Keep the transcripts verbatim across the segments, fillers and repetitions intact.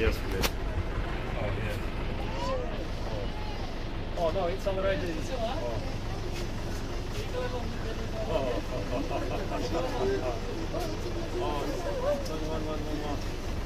yes, please. Oh, yes. Oh, oh no, it's already. Oh. Oh, oh, oh, oh, one, one, one, one.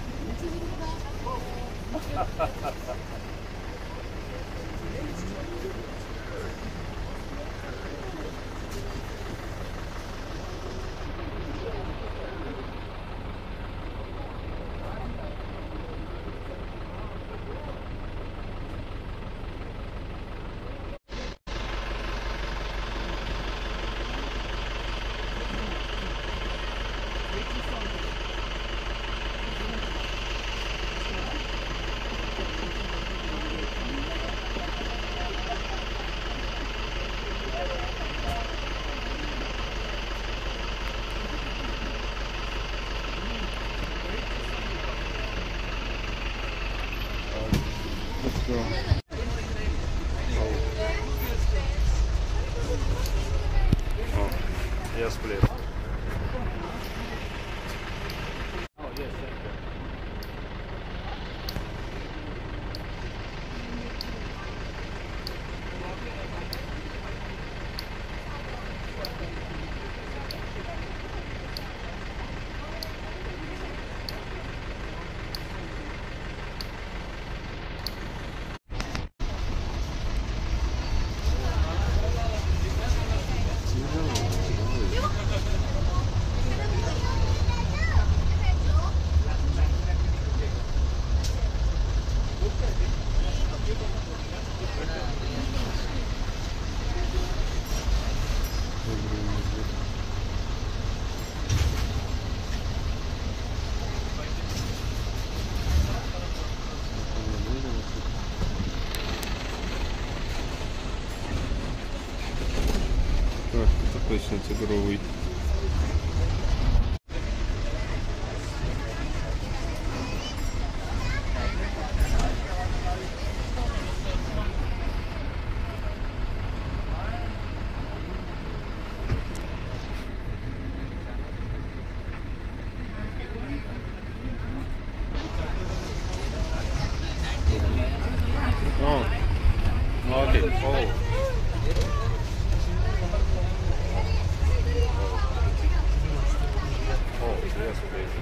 Let's go. Oh, yes, please. Oh, yes, thank you. Так, это точно тигровый. Oh, okay. Oh. Oh, yes, please.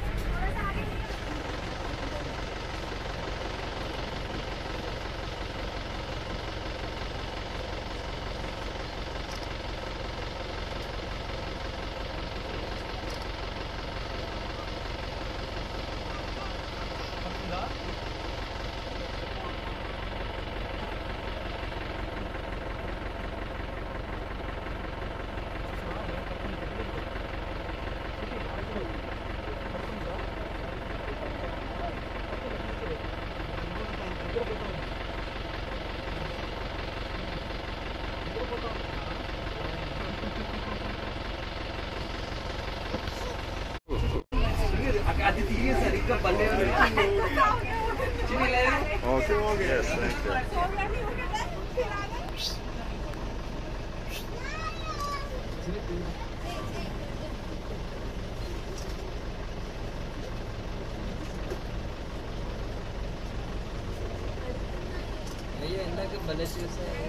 Okay, okay. Yes, thank you. भैया इंदा के भले से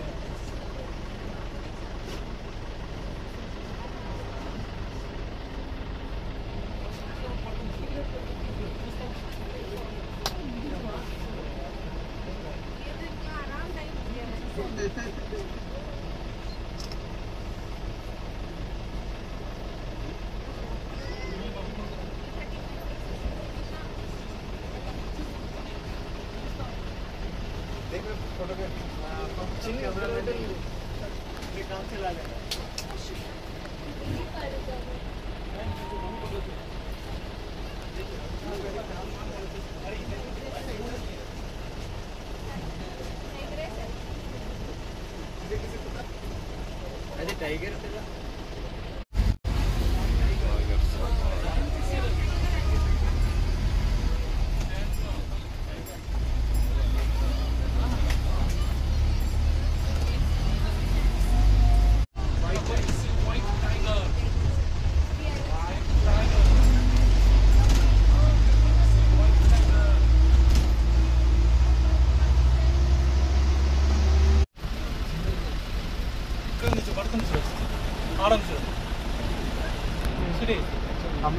काम चला लेना अरे tiger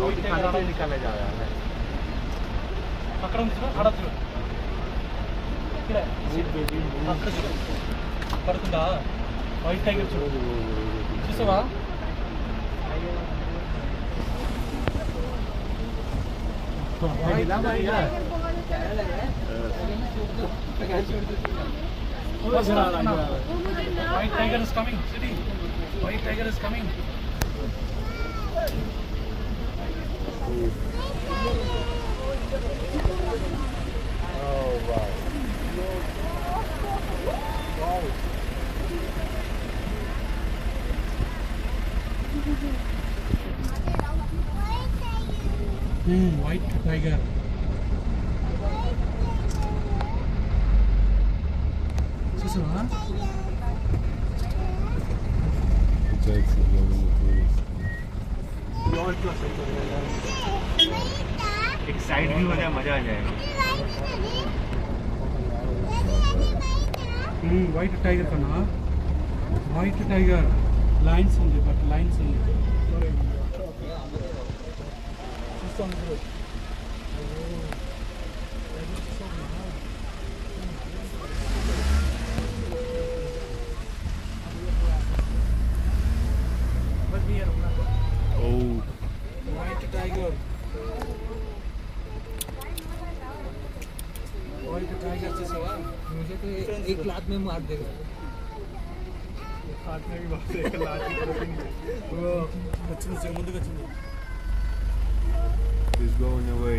खाना भी निकाला जा रहा है అక్కడ ఉంది చూడు అక్కడ చూడు ఇక్కడ అక్కడ చూడు పడుతుందా వైట్ టైగర్ చూడు చూసావా White tiger is coming, city. White tiger is coming. oh wow Hmm, white tiger. చూసావా एक साइड व्यू हो जाए मजा आ जाएगा వైట్ టైగర్ కన్నా వైట్ టైగర్ లైన్స్ ఉంది బట్ లైన్స్ ఉంది చూస్తాను Oh. White tiger. White tiger చూసావా मुझे तो एक लात में मार देगा हाथ में भी बात है लात वो వచ్చింది ముందుకు వచ్చింది He's going away.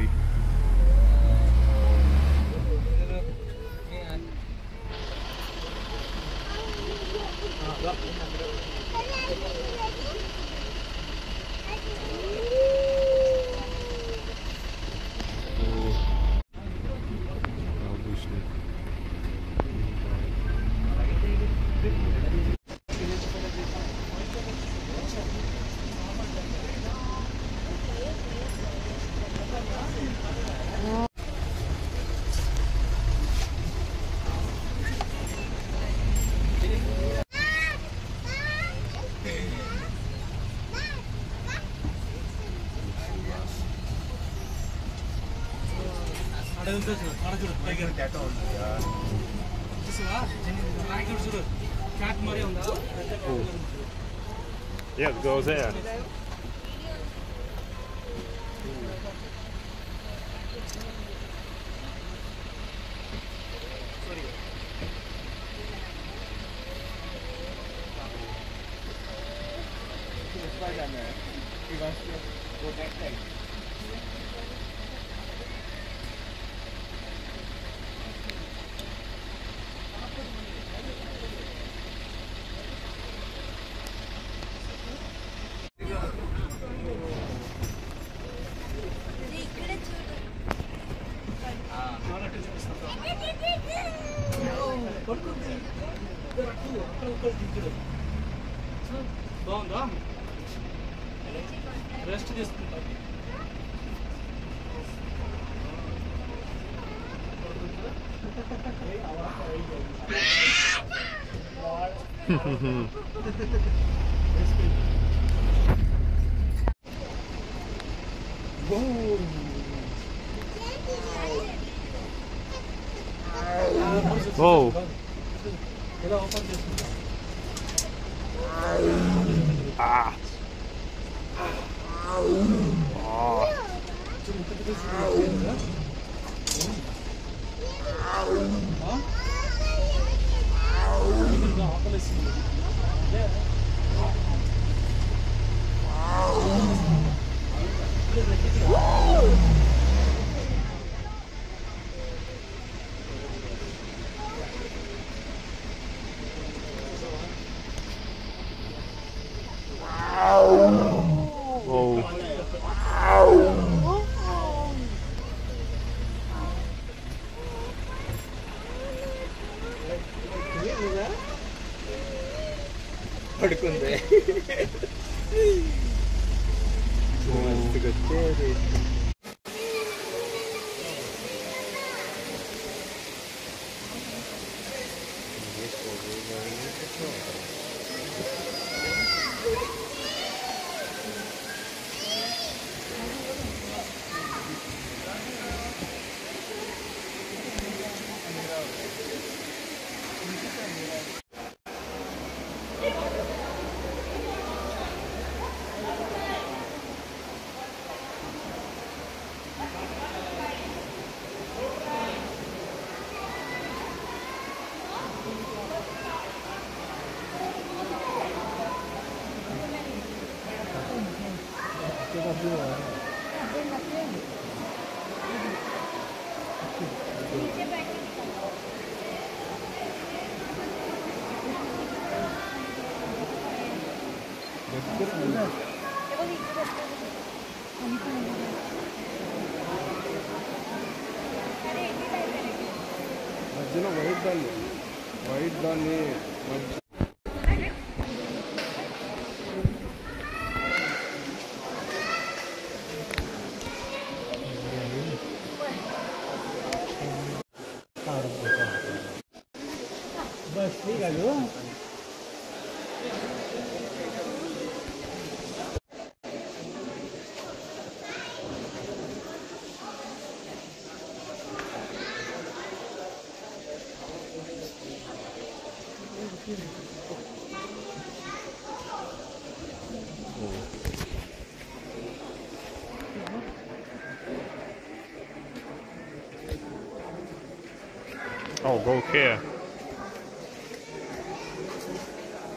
Tiger cat చూసావా టైగర్ చూడు క్యాట్ మరీ ఉందా yeah it goes there he wants to go that side బాగుందా రెస్ట్ తీసుకుంటా Whoa. ఇలా ఓపెన్ చేసుకుంటా Ah. పడుకుంది మధ్యలో వైట్ దాన్ని వైట్ దాన్ని మధ్య बस ठीक है जो Oh, go here.